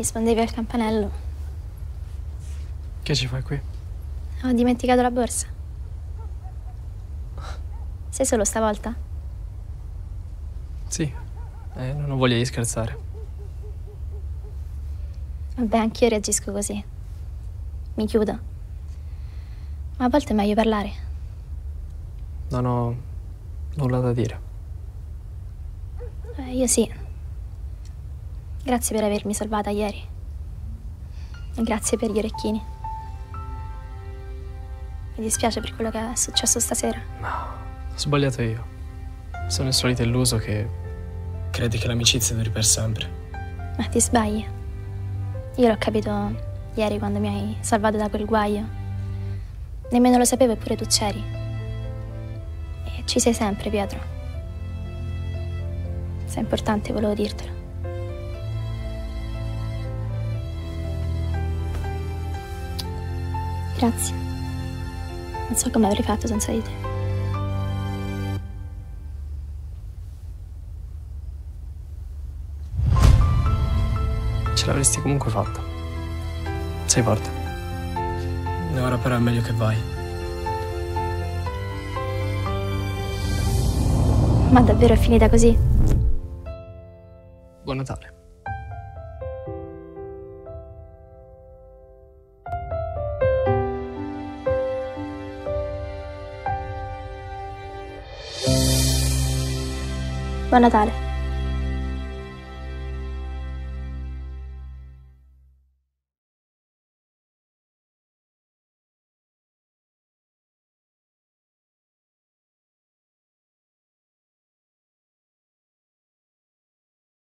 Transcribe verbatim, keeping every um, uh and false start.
rispondevi al campanello. Che ci fai qui? Ho dimenticato la borsa. Sei solo stavolta? Sì, eh, non ho voglia di scherzare. Vabbè, anch'io reagisco così. Mi chiudo. Ma a volte è meglio parlare. Non ho nulla da dire. Eh, io sì. Grazie per avermi salvata ieri. E grazie per gli orecchini. Mi dispiace per quello che è successo stasera. No, ho sbagliato io. Sono il solito illuso che credi che l'amicizia duri per sempre. Ma ti sbagli. Io l'ho capito ieri quando mi hai salvato da quel guaio. Nemmeno lo sapevo, eppure tu c'eri. E ci sei sempre, Pietro. Sei importante, volevo dirtelo. Grazie. Non so come avrei fatto senza di te. Ce l'avresti comunque fatta. Sei forte. E ora però è meglio che vai. Ma davvero è finita così? Buon Natale. Buon Natale.